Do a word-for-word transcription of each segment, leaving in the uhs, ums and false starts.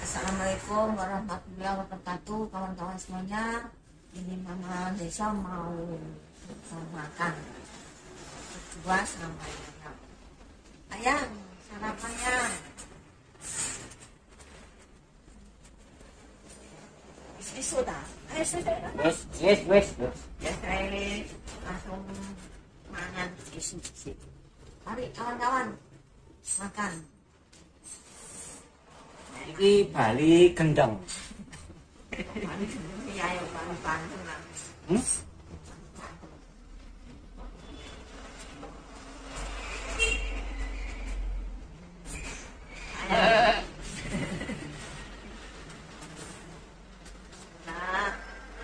Assalamualaikum warahmatullahi wabarakatuh, kawan-kawan semuanya. Ini Mama Desa mau makan berdua sama ayam. Ayam, sarapannya. Ini sudah. Eh, sudah. Wes, wes, wes. Ya, saya langsung makan isi. Mari kawan-kawan makan. Iki Bali gendeng. Bali gendeng ya, ayo bantu-bantu lah. Hmm? Nah,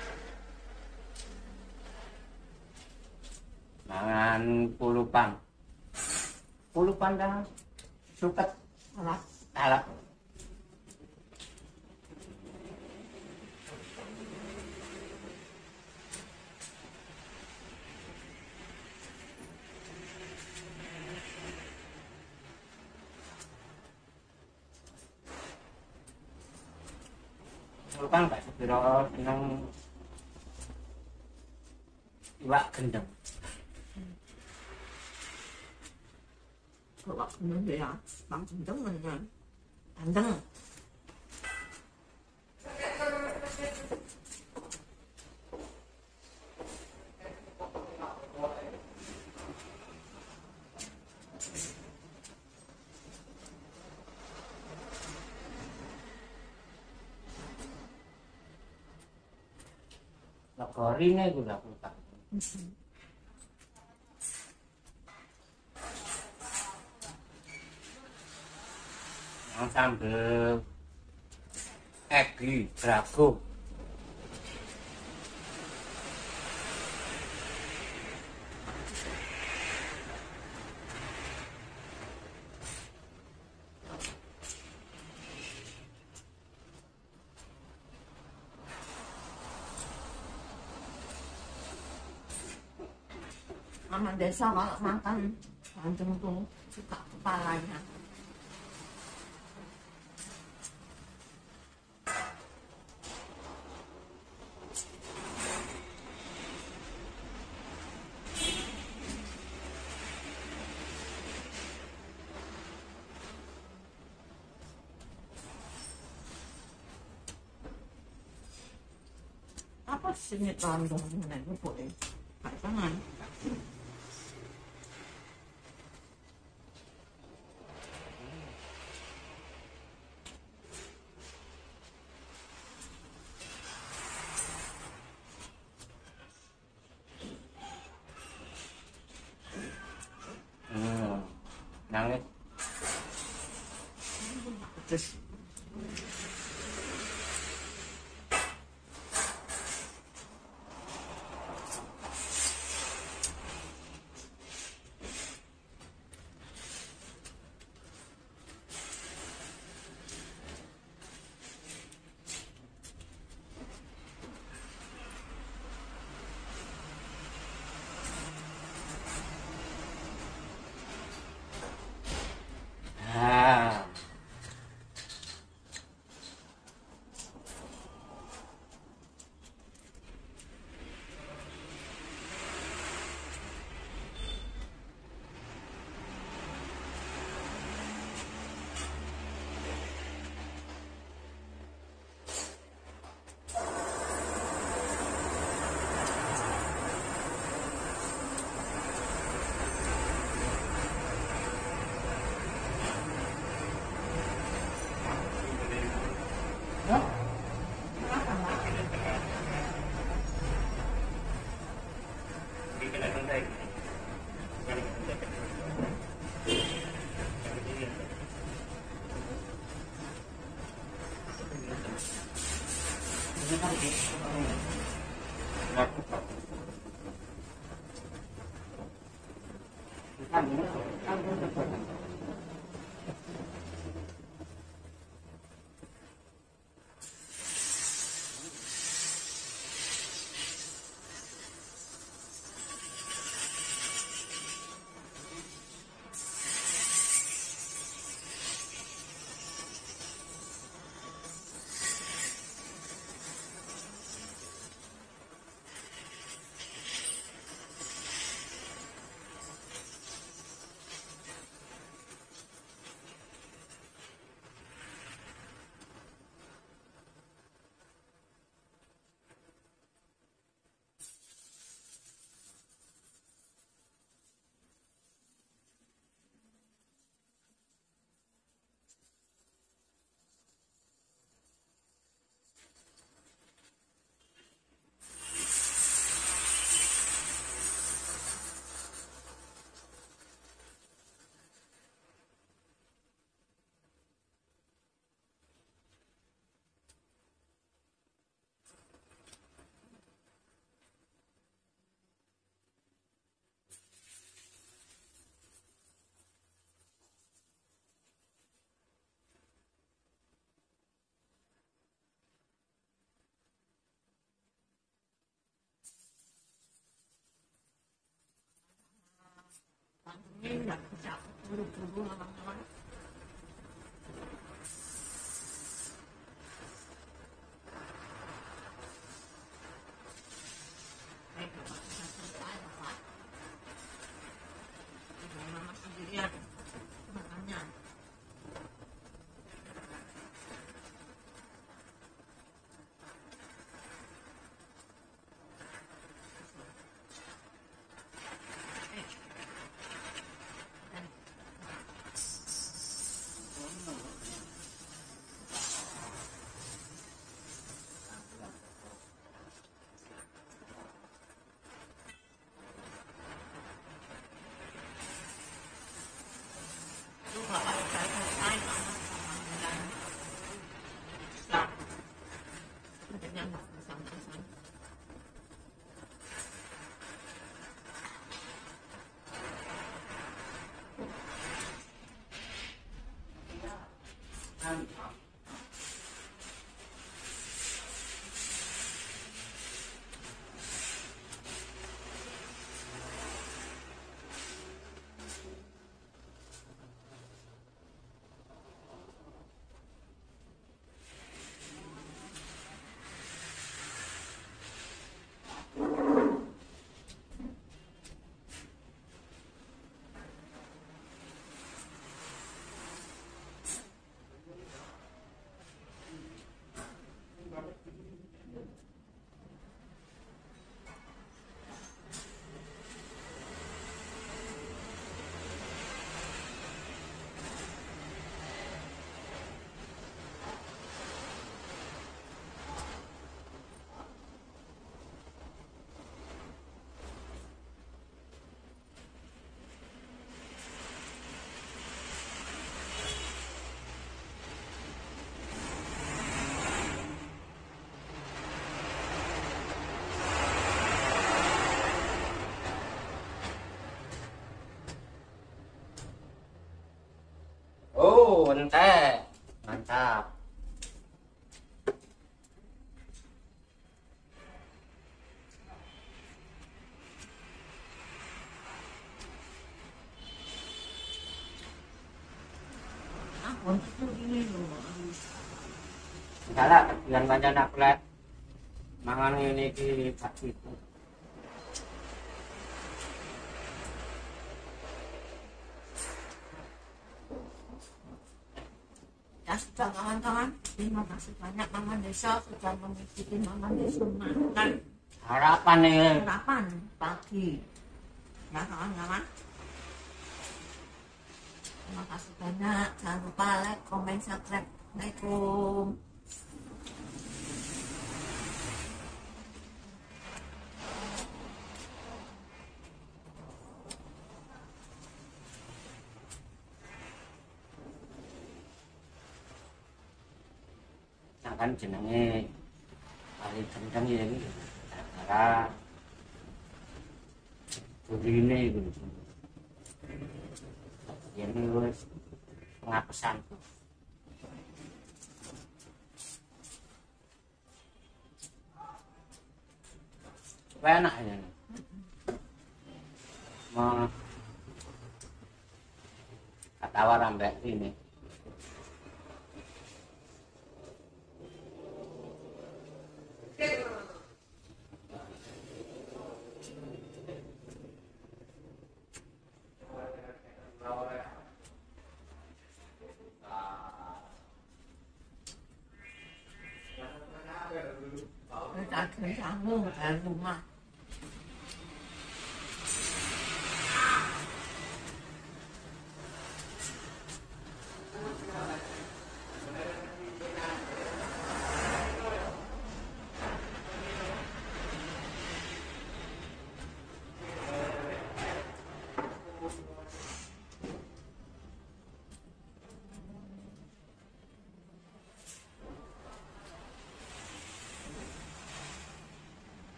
Mangan pulupan. Pulupan dah. Suket salah. alap. Pulupan gak sepiro seneng iwak gendeng. Kalau gendeng ya, bang gendeng kan. Bandeng. Legorine iku lho aku tak. Yang sambel egi drago. Mama Desa kalau makan bandeng tuh suka kepalanya. Apa sini bandeng ini boleh? Kayak tangan. Hmm. Nangis. Terus Ah. ini nggak bisa buru-buru lama-lama. Eh, Bapak bisa selesai, Bapak. Ibu Mama sendirian makannya. Itu Bapak bisa selesai, Mama makannya dan bisa. Makannya nggak bersama-sama. Oh, ente. Mantap. Ampun, itu ini loh. Enggak lah, dengan banyak nak lihat. Mangan ini ki pasti itu. Ya sudah kawan-kawan, terima kasih banyak Mama Desa sudah mengikuti Mama Desa makan Harapan nih. sarapan pagi. Ya kawan-kawan. Terima kasih banyak. Jangan lupa like, komen, subscribe. Assalamualaikum. Kan jenenge kali kenceng ya iki gara burine iku yen wis pengapesan enak ya mau katawar ambek ini Kita kerja dari rumah.